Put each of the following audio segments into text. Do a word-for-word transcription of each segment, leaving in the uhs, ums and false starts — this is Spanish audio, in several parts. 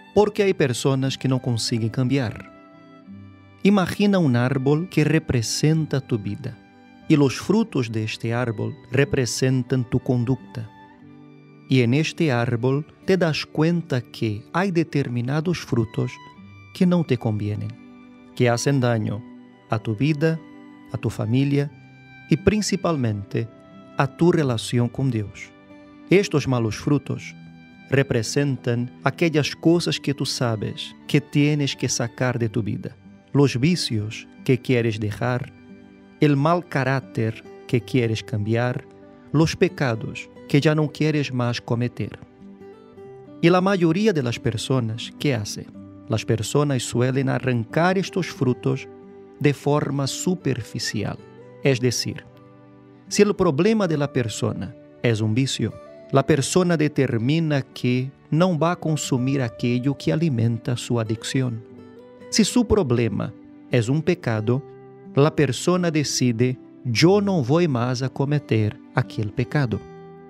Porque hay personas que no consiguen cambiar. Imagina un árbol que representa tu vida y los frutos de este árbol representan tu conducta. Y en este árbol te das cuenta que hay determinados frutos que no te convienen, que hacen daño a tu vida, a tu familia y principalmente a tu relación con Dios. Estos malos frutos representan aquellas cosas que tú sabes que tienes que sacar de tu vida, los vicios que quieres dejar, el mal carácter que quieres cambiar, los pecados que ya no quieres más cometer. Y la mayoría de las personas, ¿qué hace? Las personas suelen arrancar estos frutos de forma superficial. Es decir, si el problema de la persona es un vicio, la persona determina que no va a consumir aquello que alimenta su adicción. Si su problema es un pecado, la persona decide, yo no voy más a cometer aquel pecado.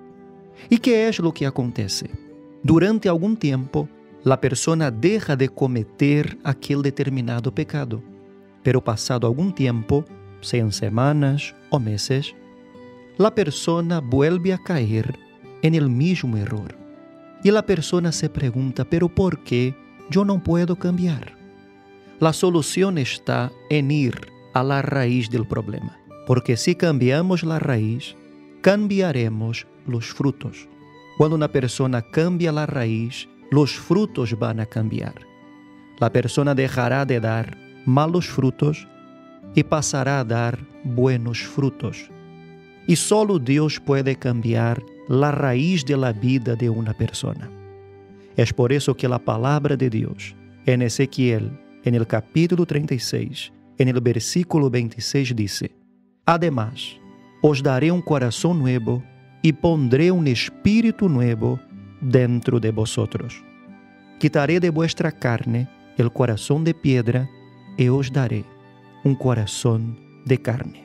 ¿Y qué es lo que acontece? Durante algún tiempo, la persona deja de cometer aquel determinado pecado, pero pasado algún tiempo, sean semanas o meses, la persona vuelve a caer en el mismo error. Y la persona se pregunta, ¿pero por qué yo no puedo cambiar? La solución está en ir a la raíz del problema, porque si cambiamos la raíz, cambiaremos los frutos. Cuando una persona cambia la raíz, los frutos van a cambiar. La persona dejará de dar malos frutos y pasará a dar buenos frutos. Y solo Dios puede cambiar la raíz de la vida de una persona. Es por eso que la palabra de Dios en Ezequiel, en el capítulo treinta y seis, en el versículo veintiséis dice: Además, os daré un corazón nuevo y pondré un espíritu nuevo dentro de vosotros. Quitaré de vuestra carne el corazón de piedra y os daré un corazón de carne.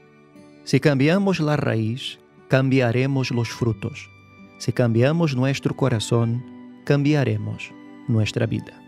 Si cambiamos la raíz, cambiaremos los frutos. Si cambiamos nuestro corazón, cambiaremos nuestra vida.